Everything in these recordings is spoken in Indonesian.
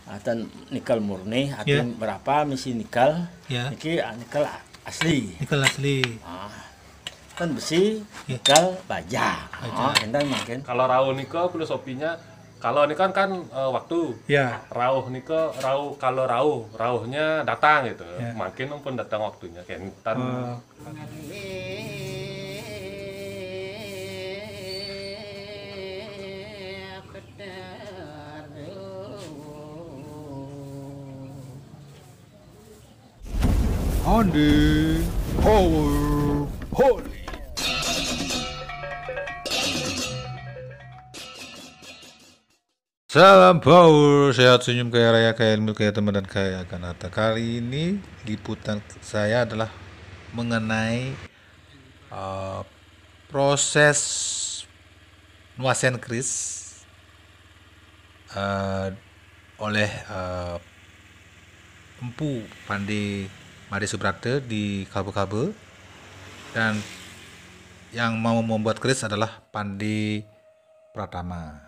dan nikel murni, Ya. berapa misi nikel, Ya. niki nikel asli. Nikel asli. Kan besi, nikel, baja. Entah makin. Kalau rauh niko filosofinya, kalau ini kan waktu. Ya. Rauh niko kalau rauhnya datang gitu. Ya. Makin pun datang waktunya kentan. Andi Power Holy. Salam power, sehat senyum kaya raya kaya ilmu kaya teman dan kaya akan harta. Kali ini liputan saya adalah mengenai proses nuasen keris oleh Empu Pandi Made Subrate di Kalbe-Kalbe, dan yang mau membuat keris adalah Pandi Pratama.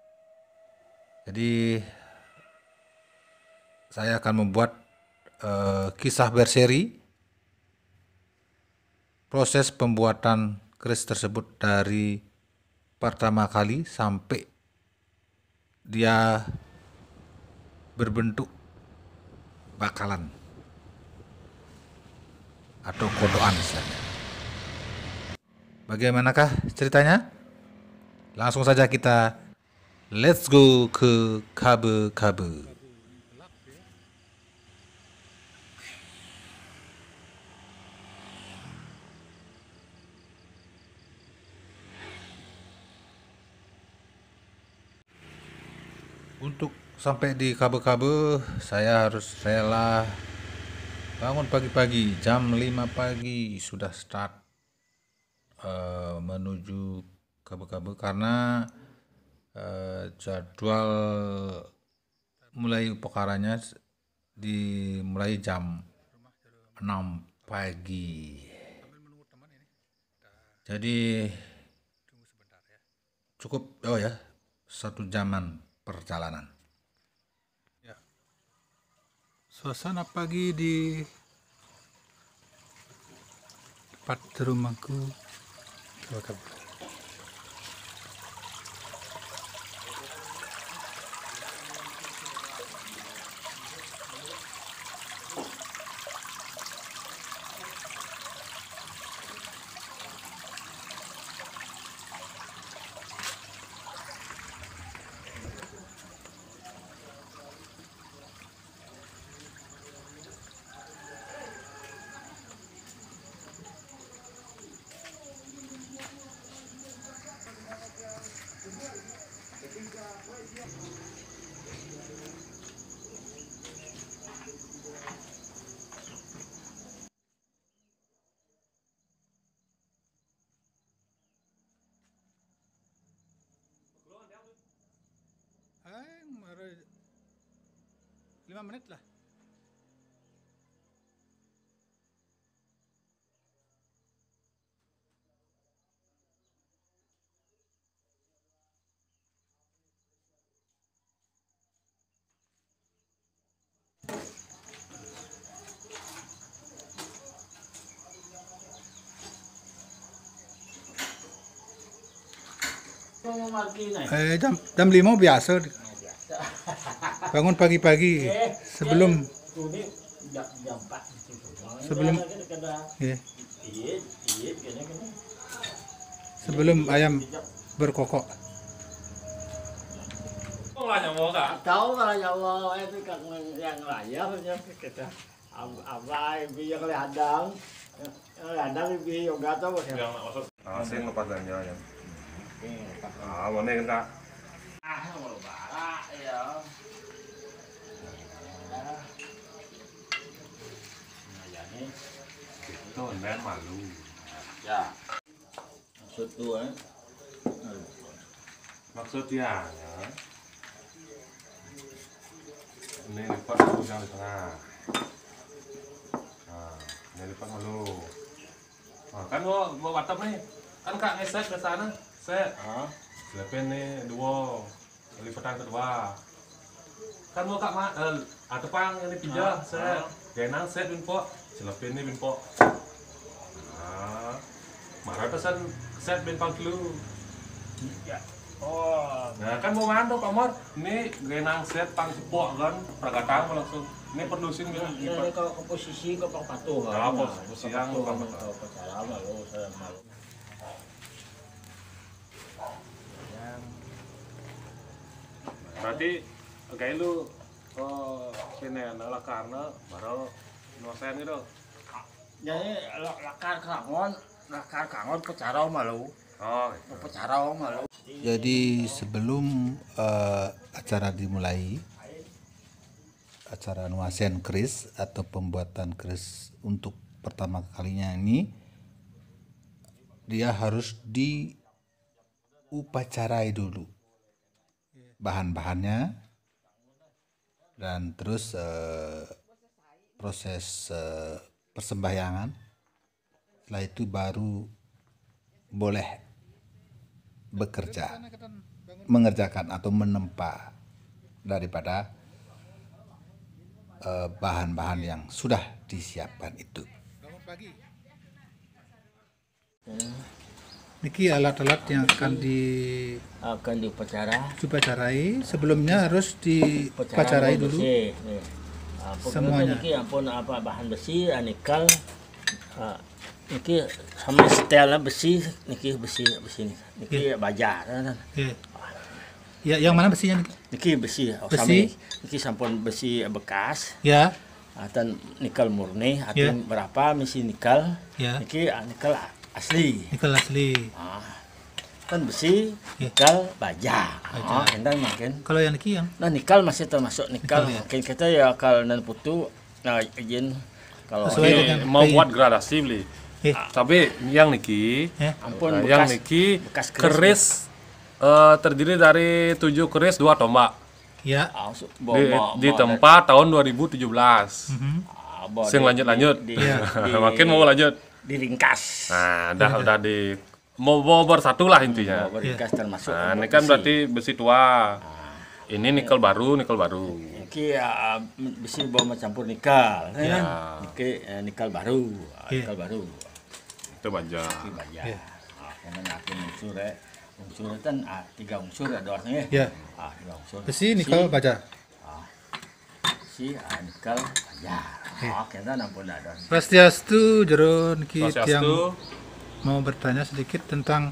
Jadi saya akan membuat kisah berseri proses pembuatan keris tersebut dari pertama kali sampai dia berbentuk bakalan atau kodokan misalnya. Bagaimanakah ceritanya? Langsung saja kita let's go ke Kalbe-Kalbe. Untuk sampai di Kalbe-Kalbe saya harus rela bangun pagi-pagi, jam 5 pagi sudah start menuju Kalbe-Kalbe karena jadwal mulai upacaranya dimulai jam 6 pagi. Jadi cukup 1 jaman perjalanan. Ya. Suasana pagi di tempat rumahku. Baru 5 menit lah. Jam 5 biasa. Bangun pagi-pagi sebelum ayam berkokok. Tahu kalau nyawa itu kan yang layar kita abai biar ladang biar yoga tahu ya. Saya lupa tanya ya. Mana kan kak? Mau bara ya. Itu ben malu. Ya. Maksud tuh Maksudnya ya. Ini lipat yang di tengah. Nah, ini lipat malu. Nah, kan gua watap nih. Kan kak ngeset ke sana. Set. Siapin nih dua lipatan kedua. kan mau kak ada pang ini pijah set genang set binpo celapin ini binpo marah pesan set binpang dulu Ya. Oh. nah kan mau mando Pak Mor ini genang set pang cepok kan pergatang langsung ini produksi Ini kalau komposisi kau patuh Ya, kan. komposisi yang kau patuh. pacara malu saya malu. berarti kayak lu sini adalah karena baru nosen gitu Jadi lakar kangon pacara malu. oh Pacara malu. Jadi sebelum acara dimulai, acara nuasen keris atau pembuatan keris untuk pertama kalinya ini, dia harus diupacarai dulu bahan-bahannya, dan terus proses persembahyangan. Setelah itu baru boleh bekerja, mengerjakan atau menempa daripada bahan-bahan yang sudah disiapkan itu. Niki alat-alat yang akan diupacarai, sebelumnya harus diupacarai dulu semuanya. Niki ampun apa bahan besi, nikel, niki sama setel besi, niki besi niki baja. Ya, yang mana besinya niki? Niki besi, Besi? Niki sampun besi bekas. Ya, Dan nikel murni, Ya. berapa misi nikel? Ya. Niki nikel asli. nikel asli. Kan besi, Ya. nikel, baja. Entah makin. Kalau yang niki yang Nah nikel masih termasuk nikel. Nikel, ya. Mungkin kita ya kalau nan putu, nah izin kalau Sesuai dengan mau kain. buat gradasi beli tapi yang niki ampun yang bekas, niki bekas keris terdiri dari 7 keris 2 tombak di tempat tahun 2017 sing lanjut makin mau lanjut diringkas. nah udah di mau bersatu lah intinya Diringkas termasuk. nah ini kan berarti besi tua ini nikel baru Niki besi bawa campur nikel, Ya. kan? Nikel baru, Ya. nikel baru. itu baja Niki baja. Ya. Karena yakin unsur kan 3 unsur ada artinya. Ya. 3 unsur. besi, nikel, baja. Besi, nikel, baja. Kita nampun ada. Swastiastu, jero niki yang Swastiastu. mau bertanya sedikit tentang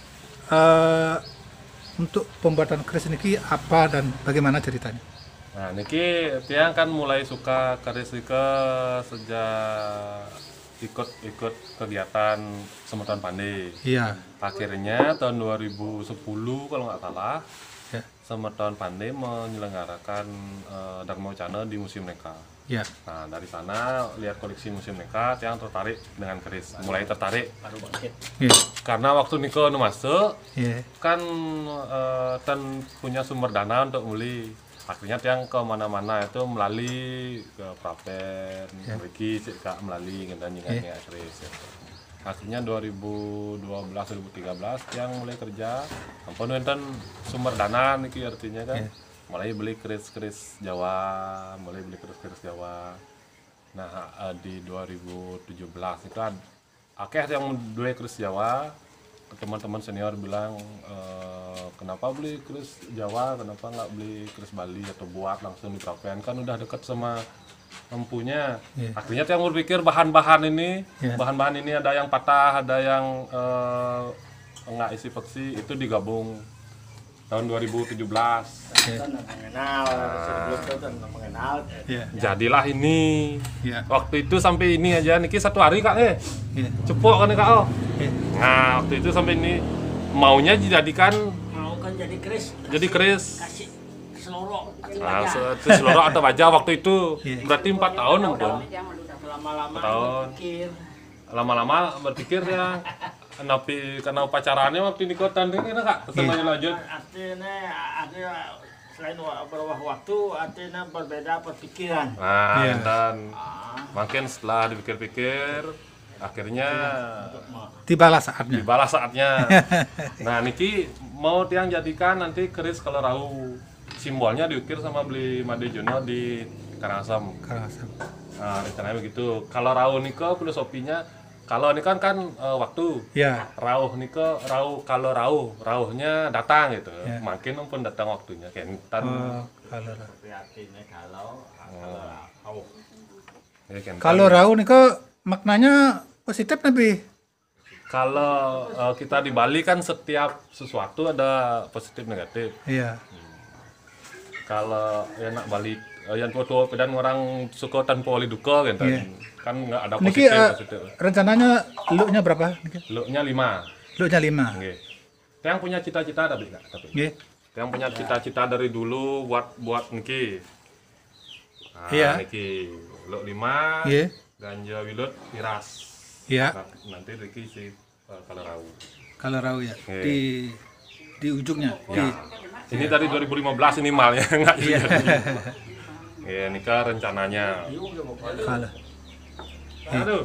untuk pembuatan keris niki apa dan bagaimana ceritanya? Nah, niki tiang kan mulai suka keris Rike sejak ikut kegiatan Semeton Pandai. Iya. Akhirnya tahun 2010 kalau nggak salah, Ya. Semeton Pandai menyelenggarakan Dharma Wacana di Museum Neka. Ya. Nah, dari sana lihat koleksi Museum Neka, tiang tertarik dengan keris. Mulai tertarik Baru bangkit. Iya. karena waktu niko masuk Iya. kan punya sumber dana untuk beli. Akhirnya tiang ke mana-mana itu melalui ke Prapen, pergi kak melalui dan nyingatnya keris. Akhirnya 2012-2013 tiang mulai kerja. Ampun enten sumber dana niki artinya kan. Mulai beli keris-keris Jawa, Nah, di 2017 itu akhirnya yang dua keris Jawa. Teman-teman senior bilang kenapa beli keris Jawa, kenapa nggak beli keris Bali atau buat langsung di Prapen, kan udah deket sama empunya. Akhirnya yang berpikir bahan-bahan ini ada yang patah, ada yang nggak isi peksi, itu digabung tahun 2017. Mengenal. Iya. Jadilah ini. Iya. Waktu itu sampai ini aja niki 1 hari kak Iya. cepok kan kak oh. Iya. Nah waktu itu sampai ini maunya dijadikan Mau kan jadi keris. Kasih selorok. nah, seluruh atau baja waktu itu berarti 4 tahun ampun. Lama-lama Tahun. pikir. Lama-lama berpikir ya karena upacaranya waktu di kota ini kak tetap lanjut. Artinya selain berubah waktu, artinya berbeda perpikiran. Nah Iya. dan makin setelah dipikir-pikir akhirnya Tibalah saatnya. dibalas saatnya. Nah niki mau tiang jadikan nanti keris kalau rahu simbolnya diukir sama beli Made Junior di Karangasem. Karangasem. Nah, rencananya begitu. Kalau rauh niko filosofinya, kalau ini kan waktu. Ya. Rauh niko kalau rauhnya datang gitu. Ya. Makin pun datang waktunya kentan. Kalau rau. Prihatinnya kalau rauh. Ya, kentan. Kalau rau nih kok maknanya positif nabi. Kalau kita di Bali kan setiap sesuatu ada positif negatif. Iya. Kalau enak Bali yang tua-tua pedan orang suka tanpa wali duka kan. Iya. Kan nggak ada Niki positif. rencananya looknya berapa? Niki? Looknya 5. Looknya 5. Nggih. Yang punya cita-cita ada beli nggak? Tapi Nggih. yang punya cita-cita dari dulu buat niki. Nah, Iya. niki look 5. Nggih. Ganja wilut miras. Iya. Nanti Riki si kalau rau. Kalau rau ya. Iya. Di ujungnya. Ya. Ini dari 2015 ini malnya nggak Iya. Ya, nikah rencananya. Kalau. Aduh.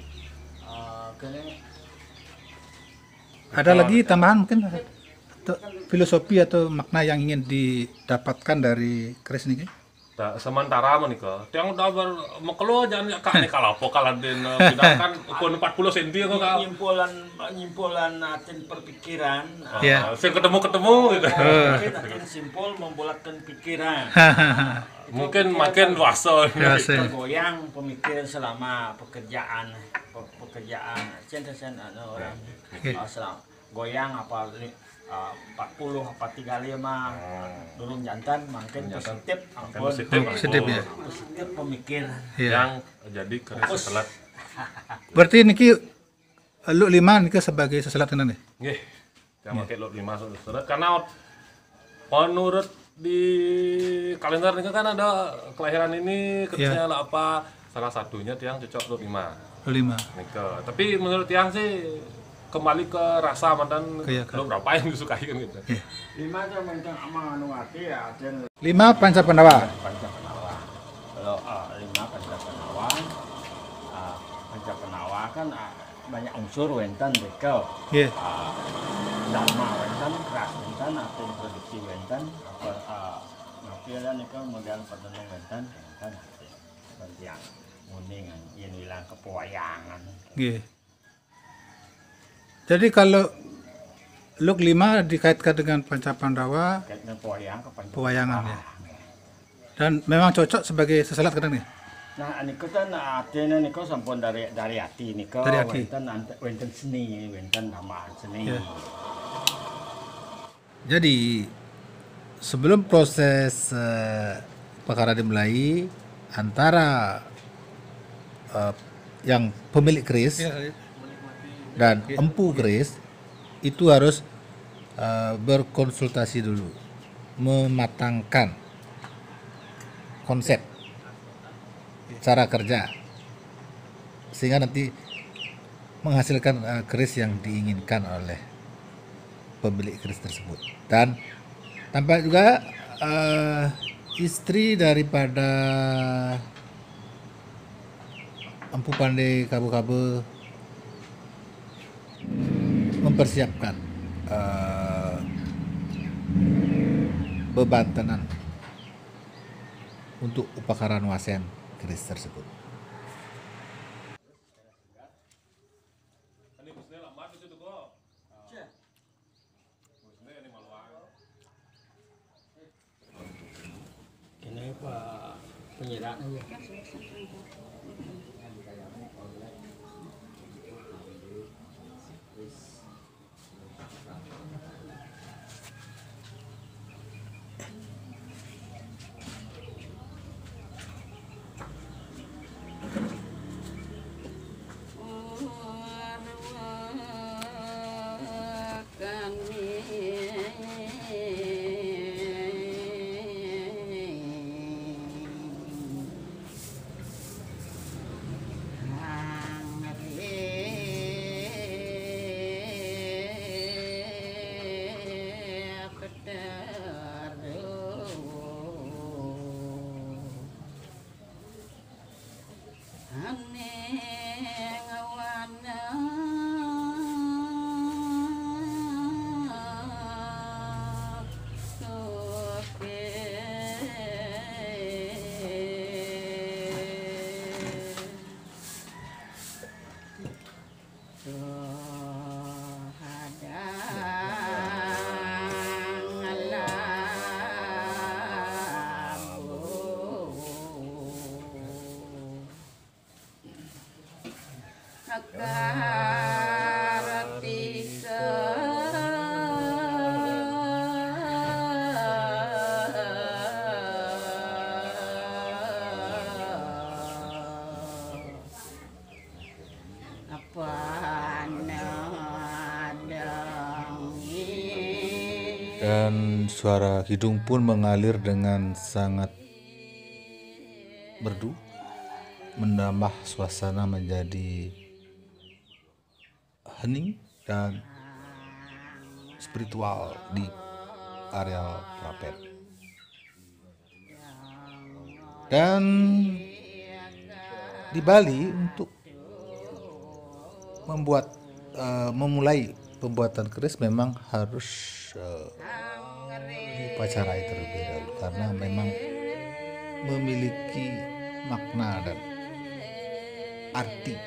Ada lagi tambahan mungkin atau filosofi atau makna yang ingin didapatkan dari keris niki? Sementara menikah, tiang udah bermekelo jangan kak nih kalau apa kalau den kan ukun 40 cm kok kak. Nyimpulan atin perpikiran. Iya. Saya ketemu gitu. Atin simpul membulatkan pikiran. Mungkin makin dewasa. Tergoyang pemikiran selama pekerjaan cen orang selama goyang apa 40 apa 35 durung jantan makin positif ampun Positif ya. positif pemikiran Iya. Yang jadi keris setelat. Berarti niki lu 5 niki sebagai seselat tenan nih. Nggih. Yang pakai lot 5 setelat karena menurut di kalender ini kan ada kelahiran ini kerisnya lah apa salah satunya tiang cocok lot 5. 5. Nikah. Tapi menurut tiang sih kembali ke rasa mantan lo berapa yang disukai kan gitu. 5 itu mentang ama anu ati ya atin 5 Panca Pandawa. Kalau 5 Panca Penawa kan banyak unsur wenten dekel. Nggih. Dharma wenten, keras wenten, atin produksi wenten, ngapilan itu model pertenung wenten, yang muningan, yang hilang kepewayangan. Nggih. Jadi kalau look 5 dikaitkan dengan Panca Pandawa, Kaitnya pewayangan ya. Dan memang cocok sebagai seselat kadang nih. Nah, niku kan artinya niku sampun dari hati niku. Dari hati. Wenten seni, wenten tambahan seni. Ya. Jadi sebelum proses perkara dimulai antara yang pemilik keris dan empu keris itu harus berkonsultasi dulu, mematangkan konsep cara kerja sehingga nanti menghasilkan keris yang diinginkan oleh pemilik keris tersebut. Dan tampak juga istri daripada Empu Pandai Kabu-Kabu mempersiapkan bebantenan untuk upakaran wasen keris tersebut. Ini Pak penyerang aja. Dan suara hidung pun mengalir dengan sangat merdu, menambah suasana menjadi hening dan spiritual di areal Prapen. Dan di Bali untuk memulai pembuatan keris memang harus diupacarai terlebih dahulu karena memang memiliki makna dan arti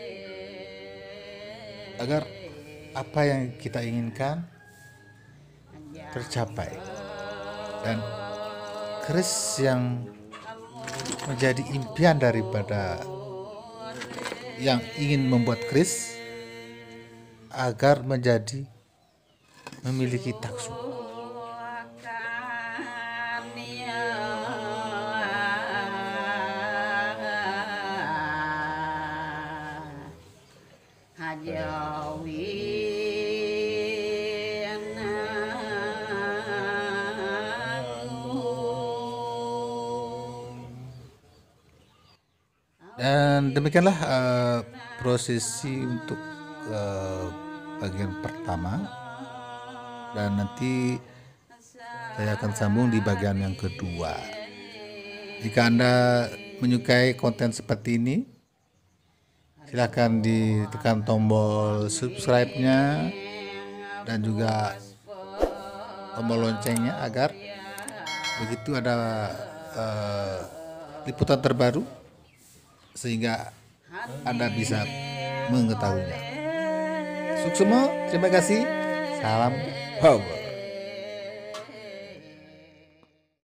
agar apa yang kita inginkan tercapai, dan keris yang menjadi impian daripada yang ingin membuat keris agar menjadi memiliki taksu. Dan demikianlah prosesi untuk bagian pertama, dan nanti saya akan sambung di bagian yang kedua. Jika Anda menyukai konten seperti ini, silakan ditekan tombol subscribe-nya dan juga tombol loncengnya agar begitu ada liputan terbaru sehingga Anda bisa mengetahuinya. Suksema, terima kasih. Salam power.